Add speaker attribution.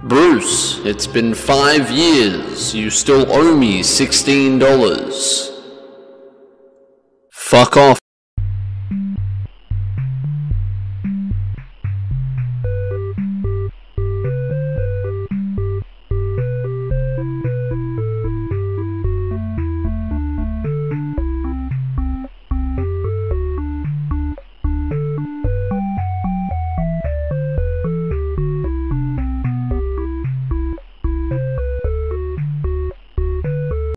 Speaker 1: Bruce, it's been 5 years. You still owe me $16. Fuck off.